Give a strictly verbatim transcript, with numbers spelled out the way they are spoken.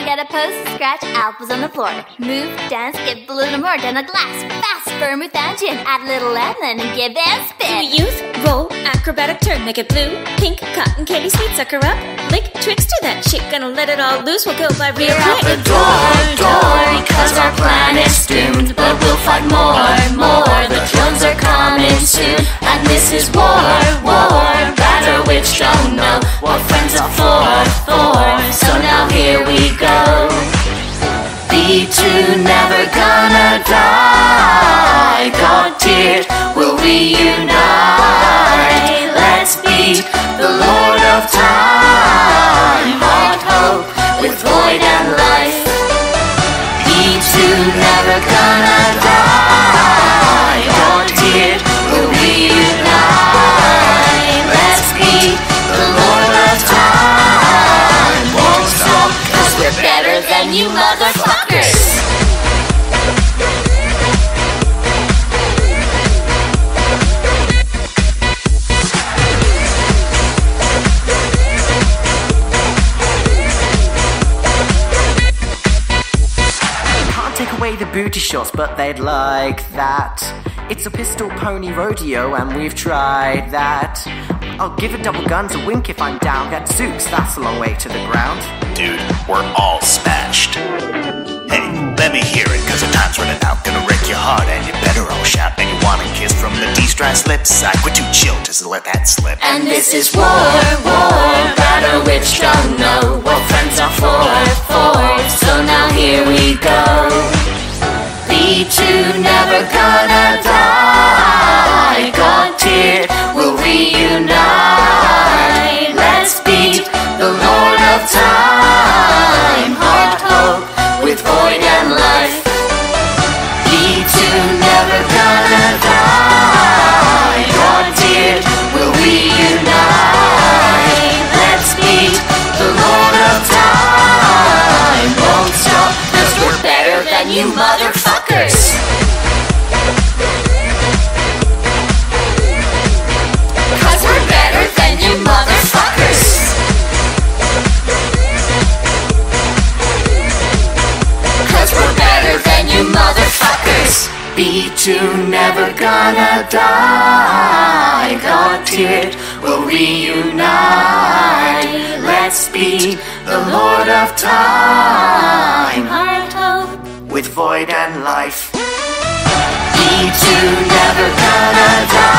gotta pose, scratch, apples on the floor. Move, dance, skip a little more. Down the glass, fast, vermouth and gin. Add a little lemon and give and spin. Do a youth, roll, acrobatic turn. Make it blue, pink, cotton candy sweet. Sucker up, lick, trickster that chick. Gonna let it all loose, we'll go by real We're out quick. the door, door, because our plan is doomed. But we'll fight more, more. The drones are coming soon. And this is war, war. Batter which don't know what friends are for, for. So now here we go. B two never gonna die. God tiered will reunite. Let's beat the Lord of Time. Heart, hope with void and life. B two never gonna die. God tiered will reunite. Let's beat the Lord of Time. Won't stop, cause we're better than you motherfuckers. Take away the booty shots, but they'd like that. It's a pistol pony rodeo and we've tried that. I'll give a double guns a wink if I'm down. Get Zooks, that's a long way to the ground. Dude, we're all smashed. Hey, let me hear it, cause the time's running out. Gonna wreck your heart and you better all shout. And you want a kiss from the D-Stripes lips? I quit too chill just to let that slip. And this is war, war. Batter which don't know what friends are for, for. So now here we go. B two never gonna die. God tiered will reunite. Let's beat the Lord of Time. Heart, hope with void and life. B two never gonna die. God tiered will reunite. Let's beat the Lord of Time. Won't stop, cause we're better than you motherfuckers. Cause we're better than you motherfuckers. Cause we're better than you motherfuckers. B two never gonna die. God tiered will reunite. Let's beat the Lord of Time. Heart, hope With void and life. B two never gonna die.